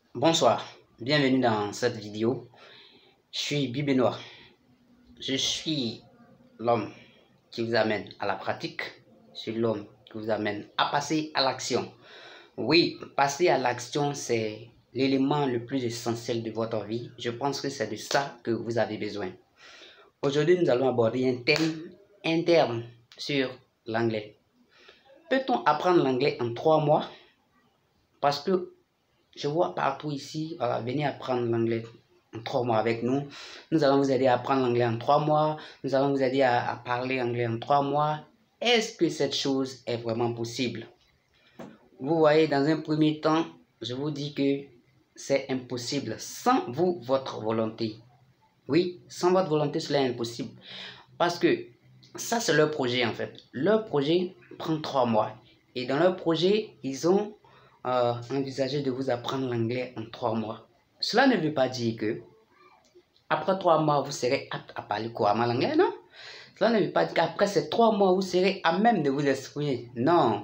Bonsoir, bienvenue dans cette vidéo. Je suis Bibenois. Je suis l'homme qui vous amène à la pratique. Je suis l'homme qui vous amène à passer à l'action. Oui, passer à l'action, c'est l'élément le plus essentiel de votre vie. Je pense que c'est de ça que vous avez besoin. Aujourd'hui, nous allons aborder un thème interne sur l'anglais. Peut-on apprendre l'anglais en 3 mois? Parce que je vois partout ici, venez apprendre l'anglais en 3 mois avec nous. Nous allons vous aider à apprendre l'anglais en 3 mois. Nous allons vous aider à parler anglais en 3 mois. Est-ce que cette chose est vraiment possible? Vous voyez, dans un premier temps, je vous dis que c'est impossible sans vous, votre volonté. Oui, sans votre volonté, cela est impossible. Parce que ça, c'est leur projet en fait. Leur projet prend 3 mois. Et dans leur projet, ils ont envisagé de vous apprendre l'anglais en 3 mois. Cela ne veut pas dire que après 3 mois, vous serez apte à parler couramment l'anglais, non? Cela ne veut pas dire qu'après ces 3 mois, vous serez à même de vous exprimer. Non.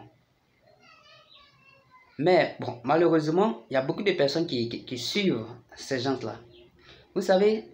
Mais bon, malheureusement, il y a beaucoup de personnes qui suivent ces gens-là. Vous savez,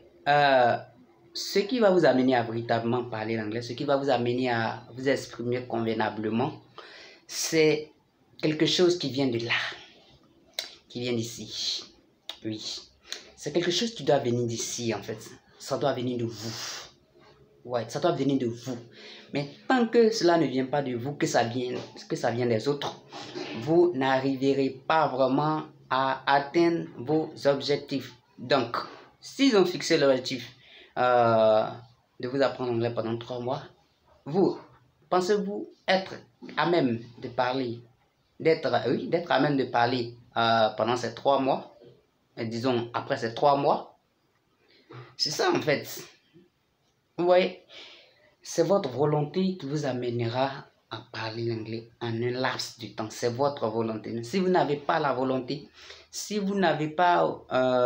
ce qui va vous amener à véritablement parler l'anglais, ce qui va vous amener à vous exprimer convenablement, c'est quelque chose qui vient de là, qui vient d'ici. Oui, c'est quelque chose qui doit venir d'ici en fait. Ça doit venir de vous. Ouais, ça doit venir de vous. Mais tant que cela ne vient pas de vous, que ça vient des autres, vous n'arriverez pas vraiment à atteindre vos objectifs. Donc, s'ils ont fixé l'objectif de vous apprendre l'anglais pendant 3 mois, vous, pensez-vous être à même de parler, d'être à même de parler pendant ces 3 mois, disons après ces 3 mois? C'est ça en fait. Vous voyez, c'est votre volonté qui vous amènera à parler l'anglais en un laps de temps. C'est votre volonté. Si vous n'avez pas la volonté, si vous n'avez pas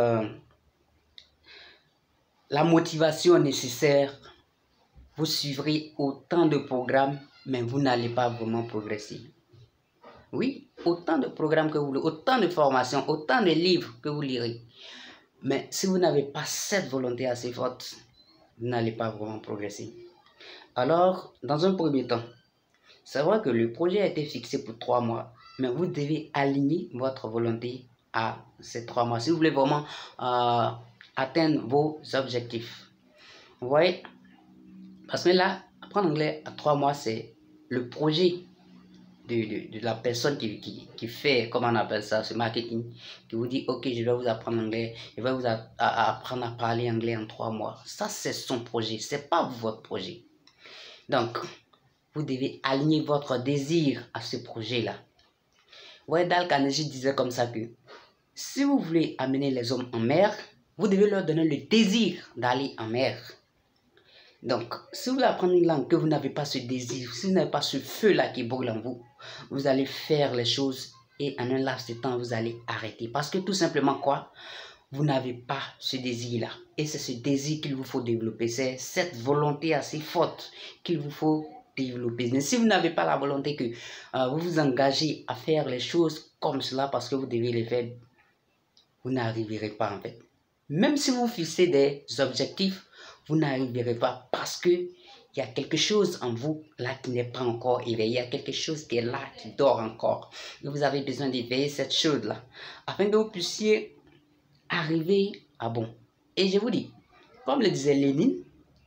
la motivation nécessaire, vous suivrez autant de programmes, mais vous n'allez pas vraiment progresser. Oui, autant de programmes que vous voulez, autant de formations, autant de livres que vous lirez. Mais si vous n'avez pas cette volonté assez forte, vous n'allez pas vraiment progresser. Alors, dans un premier temps, c'est vrai que le projet a été fixé pour 3 mois, mais vous devez aligner votre volonté à ces 3 mois si vous voulez vraiment atteindre vos objectifs. Vous voyez? Parce que là, apprendre l'anglais à 3 mois, c'est le projet de la personne qui fait, comment on appelle ça, ce marketing, qui vous dit, ok, je vais vous apprendre l'anglais, je vais vous apprendre à parler anglais en 3 mois. Ça, c'est son projet, c'est pas votre projet. Donc, vous devez aligner votre désir à ce projet-là. Vous voyez, Dale Carnegie disait comme ça que si vous voulez amener les hommes en mer, vous devez leur donner le désir d'aller en mer. Donc, si vous apprenez une langue que vous n'avez pas ce désir, si vous n'avez pas ce feu-là qui brûle en vous, vous allez faire les choses et en un laps de temps, vous allez arrêter. Parce que tout simplement quoi? Vous n'avez pas ce désir-là. Et c'est ce désir qu'il vous faut développer. C'est cette volonté assez forte qu'il vous faut développer. Mais si vous n'avez pas la volonté que vous vous engagez à faire les choses comme cela parce que vous devez les faire, vous n'arriverez pas en fait. Même si vous fixez des objectifs, vous n'arriverez pas parce que il y a quelque chose en vous là qui n'est pas encore éveillé. Il y a quelque chose qui est là, qui dort encore. Et vous avez besoin d'éveiller cette chose-là afin que vous puissiez arriver à bon. Et je vous dis, comme le disait Lénine,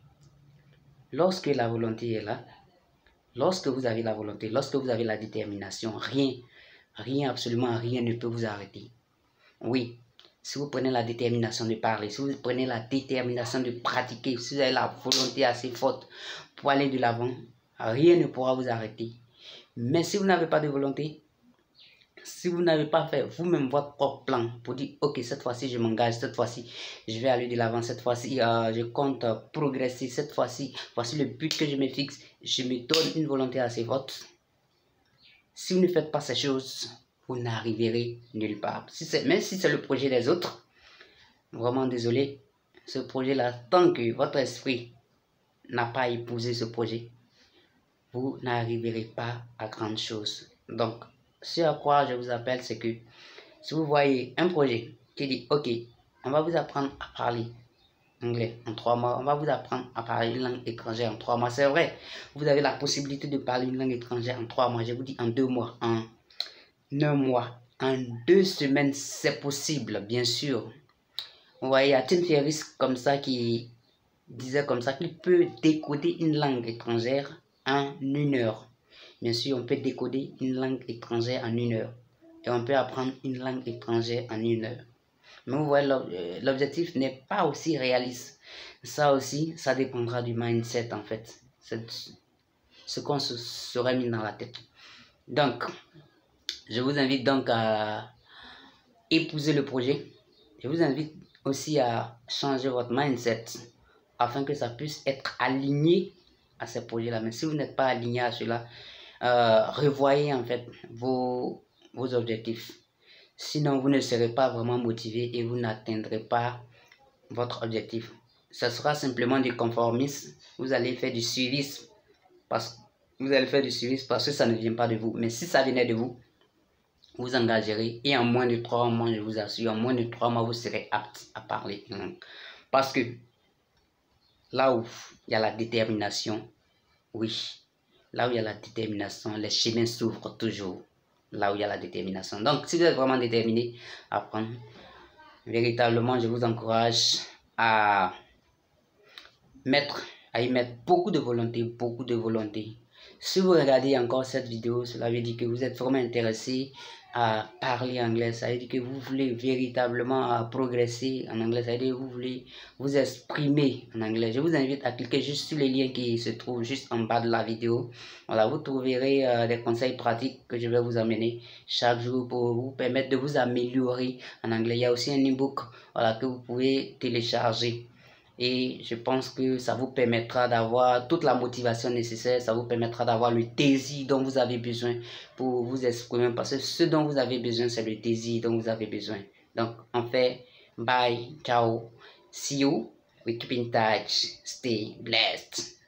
lorsque la volonté est là, lorsque vous avez la volonté, lorsque vous avez la détermination, rien, absolument rien ne peut vous arrêter. Oui, si vous prenez la détermination de parler, si vous prenez la détermination de pratiquer, si vous avez la volonté assez forte pour aller de l'avant, rien ne pourra vous arrêter. Mais si vous n'avez pas de volonté, si vous n'avez pas fait vous-même votre propre plan pour dire, ok, cette fois-ci je m'engage, cette fois-ci je vais aller de l'avant, cette fois-ci je compte progresser, cette fois-ci, voici le but que je me fixe, je me donne une volonté assez forte. Si vous ne faites pas ces choses, vous n'arriverez nulle part. Même si c'est le projet des autres, vraiment désolé, ce projet-là, tant que votre esprit n'a pas épousé ce projet, vous n'arriverez pas à grande chose. Donc, ce à quoi je vous appelle, c'est que Si vous voyez un projet qui dit, ok, on va vous apprendre à parler anglais en 3 mois, on va vous apprendre à parler une langue étrangère en 3 mois. C'est vrai, vous avez la possibilité de parler une langue étrangère en 3 mois. Je vous dis en 2 mois, en 1 mois, en 2 semaines, c'est possible, bien sûr. Vous voyez, il y a Tim Ferriss comme ça qui disait comme ça qu'il peut décoder une langue étrangère en 1 heure. Bien sûr, on peut décoder une langue étrangère en 1 heure. Et on peut apprendre une langue étrangère en 1 heure. Mais vous voyez, l'objectif n'est pas aussi réaliste. Ça aussi, ça dépendra du mindset en fait. C'est ce qu'on se serait mis dans la tête. Donc, je vous invite donc à épouser le projet. Je vous invite aussi à changer votre mindset afin que ça puisse être aligné à ces projets-là. Mais si vous n'êtes pas aligné à cela, revoyez en fait vos objectifs. Sinon, vous ne serez pas vraiment motivé et vous n'atteindrez pas votre objectif. Ce sera simplement du conformisme. Vous allez faire du suivisme parce que ça ne vient pas de vous. Mais si ça venait de vous, vous engagerez et en moins de 3 mois, je vous assure, en moins de 3 mois, vous serez apte à parler. Parce que là où il y a la détermination, oui, là où il y a la détermination, les chemins s'ouvrent toujours. Là où il y a la détermination. Donc, si vous êtes vraiment déterminé à apprendre, véritablement, je vous encourage à y mettre beaucoup de volonté, beaucoup de volonté. Si vous regardez encore cette vidéo, cela veut dire que vous êtes vraiment intéressé à parler anglais. Ça veut dire que vous voulez véritablement progresser en anglais. Ça veut dire que vous voulez vous exprimer en anglais. Je vous invite à cliquer juste sur les liens qui se trouvent juste en bas de la vidéo. Voilà, vous trouverez des conseils pratiques que je vais vous amener chaque jour pour vous permettre de vous améliorer en anglais. Il y a aussi un e-book, voilà, que vous pouvez télécharger. Et je pense que ça vous permettra d'avoir toute la motivation nécessaire, ça vous permettra d'avoir le désir dont vous avez besoin pour vous exprimer. Parce que ce dont vous avez besoin, c'est le désir dont vous avez besoin. Donc, en fait, bye, ciao, see you, we keep in touch, stay blessed.